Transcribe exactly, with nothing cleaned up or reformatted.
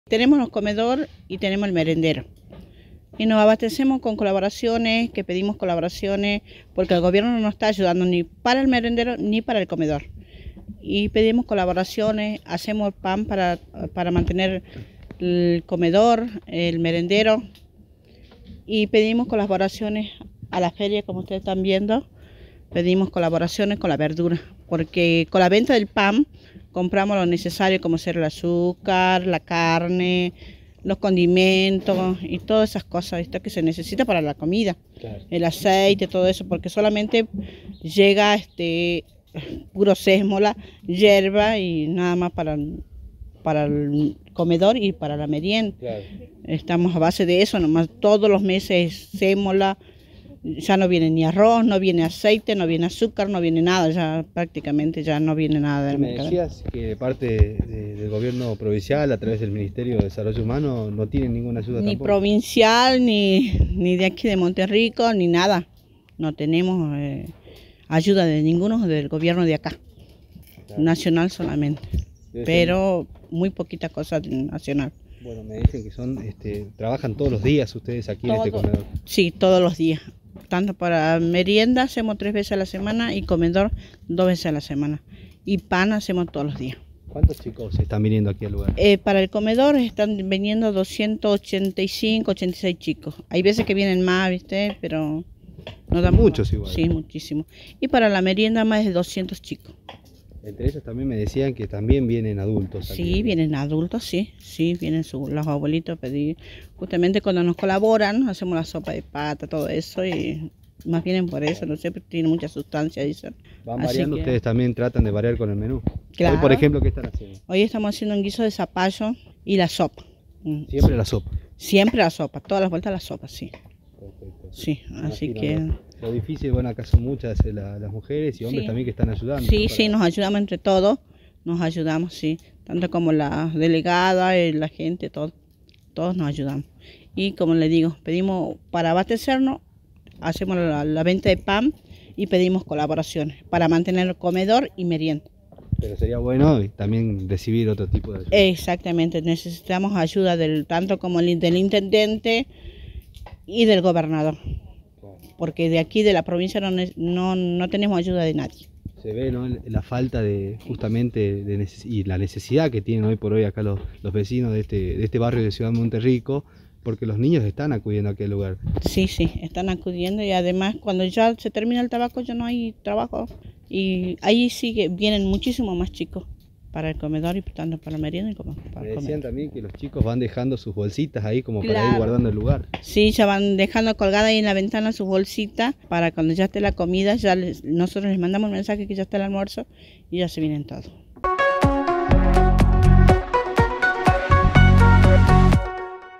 Tenemos los comedor y tenemos el merendero. Y nos abastecemos con colaboraciones, que pedimos colaboraciones, porque el gobierno no nos está ayudando ni para el merendero ni para el comedor. Y pedimos colaboraciones, hacemos pan para, para mantener el comedor, el merendero. Y pedimos colaboraciones a la feria, como ustedes están viendo. Pedimos colaboraciones con la verdura, porque con la venta del pan compramos lo necesario, como ser el azúcar, la carne, los condimentos y todas esas cosas, ¿viste? Que se necesita para la comida, claro. El aceite, todo eso, porque solamente llega este puro sémola, hierba y nada más para, para el comedor y para la merienda. Claro. Estamos a base de eso, nomás todos los meses sémola. Ya no viene ni arroz, no viene aceite, no viene azúcar, no viene nada, ya prácticamente ya no viene nada del mercado. Me decías que de parte de, del gobierno provincial, a través del Ministerio de Desarrollo Humano, no tienen ninguna ayuda ni tampoco. Provincial, ni, ni de aquí de Monterrico, ni nada. No tenemos eh, ayuda de ninguno del gobierno de acá, claro. Nacional solamente, pero muy poquita cosa nacional. Bueno, me dicen que son, este, trabajan todos los días ustedes aquí Todo, en este comedor. Sí, todos los días. Tanto para merienda hacemos tres veces a la semana y comedor dos veces a la semana. Y pan hacemos todos los días. ¿Cuántos chicos están viniendo aquí al lugar? Eh, para el comedor están viniendo doscientos ochenta y cinco, ochenta y seis chicos. Hay veces que vienen más, ¿viste? Pero no dan muchos más. igual. Sí, muchísimo. Y para la merienda más de doscientos chicos. Entre ellos también me decían que también vienen adultos. Sí, aquí. vienen adultos, sí, sí, vienen su, los abuelitos a pedir. Justamente cuando nos colaboran, hacemos la sopa de pata, todo eso, y más vienen por eso, no sé, pero tiene mucha sustancia, dicen. Van variando, que... ustedes también tratan de variar con el menú. Claro. Hoy, por ejemplo, ¿qué están haciendo? Hoy estamos haciendo un guiso de zapallo y la sopa. ¿Siempre la sopa? Siempre la sopa, todas las vueltas la sopa, sí. Perfecto. Sí, así que... Lo, lo difícil, bueno, acá son muchas la, las mujeres y hombres sí. también que están ayudando. Sí, para... sí, nos ayudamos entre todos, nos ayudamos, sí. Tanto como la delegada, la gente, todo, todos nos ayudamos. Y como le digo, pedimos para abastecernos, hacemos la, la venta de pan y pedimos colaboraciones para mantener el comedor y merienda. Pero sería bueno también recibir otro tipo de ayuda. Exactamente, necesitamos ayuda del tanto como el, del intendente y del gobernador. Claro. Porque de aquí de la provincia no, no, no tenemos ayuda de nadie. Se ve, ¿no?, la falta de justamente de y la necesidad que tienen hoy por hoy acá los, los vecinos de este, de este barrio de Ciudad Monterrico, porque los niños están acudiendo a aquel lugar. Sí, sí, están acudiendo y además cuando ya se termina el tabaco ya no hay trabajo y ahí sí que vienen muchísimos más chicos para el comedor y tanto para la merienda y como para Me el decían comedor. También que los chicos van dejando sus bolsitas ahí como Claro. para ir guardando el lugar. Sí, ya van dejando colgada ahí en la ventana sus bolsitas para cuando ya esté la comida, ya les, nosotros les mandamos un mensaje que ya está el almuerzo y ya se vienen todos.